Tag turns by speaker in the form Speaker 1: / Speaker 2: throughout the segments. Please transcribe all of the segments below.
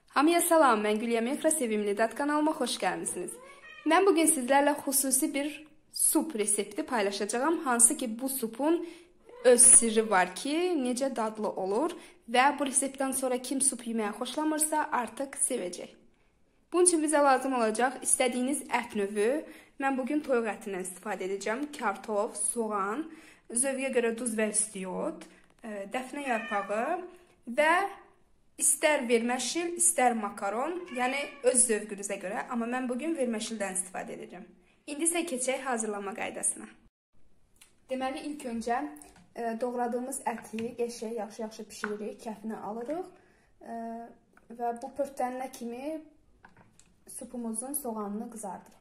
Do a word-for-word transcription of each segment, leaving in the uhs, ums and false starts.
Speaker 1: Hamıya salam, mən Gülya Mefra, Sevimli Dad kanalıma xoş gəlmisiniz. Mən bugün sizlərlə xüsusi bir sup resepti paylaşacağım. Hansı ki bu supun öz sirri var ki, necə dadlı olur və bu reseptdən sonra kim sup yeməyə xoşlamırsa artıq sevəcək. Bunun üçün bizə lazım olacaq istədiyiniz ət növü. Mən bugün toyuq ətindən istifadə edəcəm. Kartof, soğan, zövqə görə duz və istiot, dəfnə yarpağı və İstər verməşil, istər makaron, yəni öz zövqünüzə görə, amma mən bugün verməşildən istifadə edəcəm. İndi isə keçək hazırlama qaydasına. Deməli, ilk öncə e, doğradığımız əti qəşəng yaxşı-yaxşı pişiririk, kəfini alırıq e, və bu pörtlənənə kimi supumuzun soğanını qızardırıq.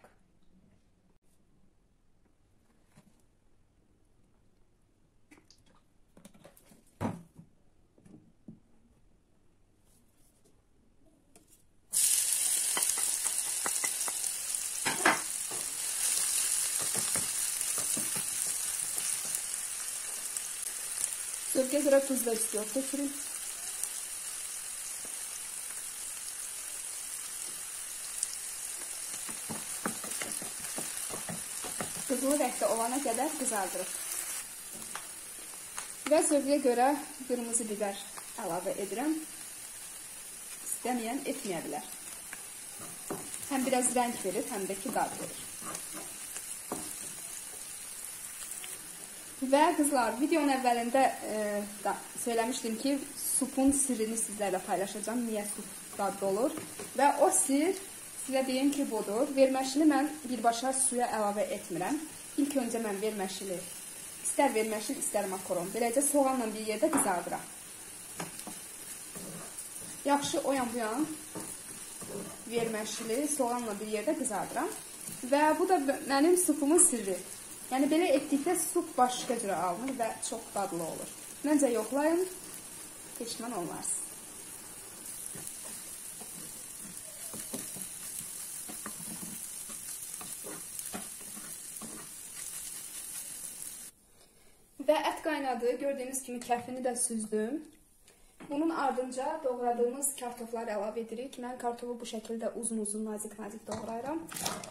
Speaker 1: Zövqə görə tuz və istiot tökürük. Qızılı rəngdə olana qədər qızardırıq. Və zövqə görə qırmızı biber əlavə edirəm. İstəməyən etməyə bilər. Həm biraz rəng verir, həm də ki dad verir. Və qızlar, videonun əvvəlində e, da, söyləmişdim ki, supun sirrini sizlərlə paylaşacağım. Niyə sup dadlı olur? Və o sir, sizə deyim ki, budur. Verməşili mən birbaşa suya əlavə etmirəm. İlk öncə mən verməşili, istər verməşil, istər makaron. Beləcə soğanla bir yerdə qızardıram. Yaxşı o yan bu yan verməşili, soğanla bir yerdə qızardıram. Və bu da mənim supumun sirri. Yəni, belə etdikdə sup başqa cürə alınır və çox dadlı olur. Məncə yoxlayın, peşman olmarsınız. Və ət qaynadı, gördüyünüz kimi kəfini də süzdüm. Bunun ardınca doğradığımız kartofları əlavə edirik. Mən kartofu bu şəkildə uzun-uzun, nazik-nazik doğrayıram.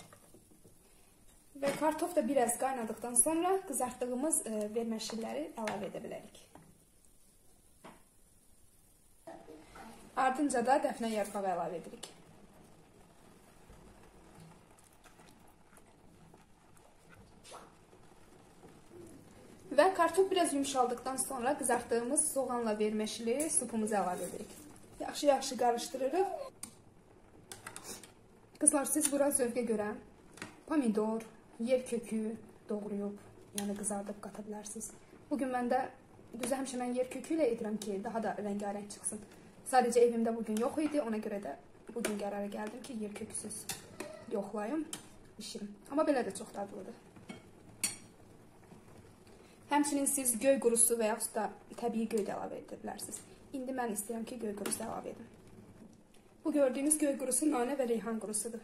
Speaker 1: Və kartof da biraz qaynadıqdan sonra qızartdığımız e, verməşilləri əlavə edə bilərik. Ardınca da dəfnə yarpağı əlavə edirik. Və kartof biraz yumşaldıqdan sonra qızartdığımız soğanla verməşili supumuzu əlavə edirik. Yaxşı-yaxşı qarışdırırıq. Qızlar, siz bura zövqə görə pomidor, yer kökü doğrayıb, yəni qızardıb qata bilərsiniz. Bugün məndə, düzə həmişə mən yer kökü ilə edirəm ki, daha da rəngarəng çıxsın. Sadəcə evimdə bugün yox idi, ona görə də bugün qərara gəldim ki, yer köksüz yoxlayım, bişirim. Amma belə də çox dadlıdır. Həmçinin siz göy qurusu və yaxud da təbii göy də əlavə edə bilərsiniz. İndi mən istəyirəm ki, göy qurusu əlavə edim. Bu gördüyünüz göy qurusu nanə və reyhan qurusudur.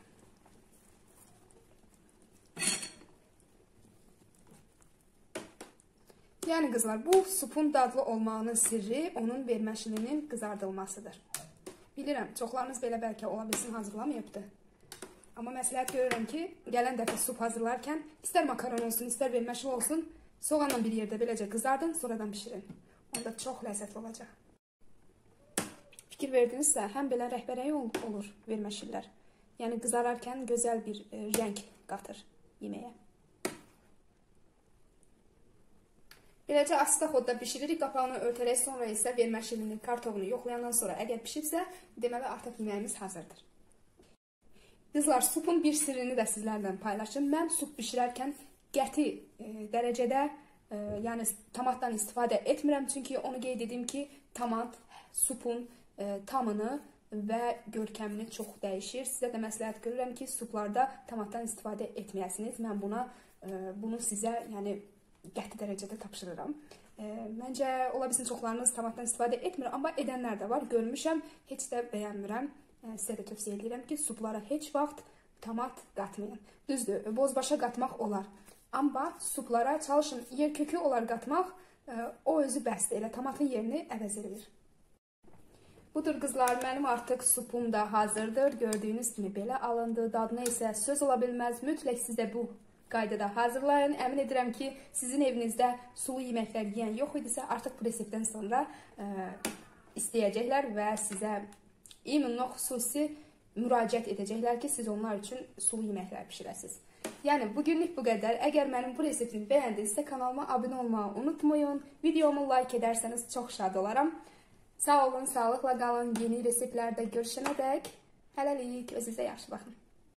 Speaker 1: Yəni qızlar, bu supun dadlı olmağının sirri onun verməşilinin qızardılmasıdır. Bilirəm, çoxlarınız belə bəlkə ola bilsin hazırlamayıbdır. Amma məsləhət görürəm ki, gələn dəfə sup hazırlarkən istər makaron olsun, istər verməşil olsun, soğanla bir yerdə beləcə qızardın, sonradan bişirin. Onda çox ləzzətli olacaq. Fikir verdinizsə, həm belə rəhbərəyi olur verməşillər. Yəni qızararkən gözəl bir e, rəng qatır yeməyə. Beləcə asta xodda bişiririk, qapağını örtərək, sonra isə verməşilini, kartofunu yoxlayandan sonra əgər pişirsə, deməli artıq yeməyimiz hazırdır. Qızlar, supun bir sirrini də sizlərlə paylaşım. Mən sup bişirərkən qəti e, dərəcədə, e, yəni tomatdan istifadə etmirəm, çünki onu qeyd edim ki, tomat supun e, tamını və görkəmini çox dəyişir. Sizə də məsləhət görürəm ki, suplarda tomatdan istifadə etməyəsiniz. Mən buna, e, bunu sizə, yəni, qəti dərəcədə tapşırıram. E, məncə, ola bilsin çoxlarınız tomatdan istifadə etmir, amma edənlər də var. Görmüşəm, heç də bəyənmirəm. E, sizə də tövsiyə edirəm ki, suplara heç vaxt tomat qatmayın. Düzdür, bozbaşa qatmaq olar. Amma suplara çalışın, yer kökü olar qatmaq, e, o özü bəsdir. Elə tomatın yerini əvəz edir. Budur qızlar, mənim artıq supum da hazırdır. Gördüyünüz kimi belə alındı. Dadına isə söz ola bilməz. Mütləq siz də bu qaydada hazırlayın. Əmin edirəm ki, sizin evinizdə sulu yeməklər yeyən yox idisə, artıq bu reseptdən sonra ə, istəyəcəklər və sizə imunla xüsusi müraciət edəcəklər ki, siz onlar üçün sulu yeməklər pişirəsiniz. Yəni, bugünlük bu qədər. Əgər mənim bu reseptimi bəyəndinizsə, kanalıma abunə olmağı unutmayın. Videomu like edərsəniz çox şad olaram. Sağ olun, sağlıqla qalın. Yeni reseptlərdə görüşənə dək. Hələlik, özünüzə yaxşı baxın.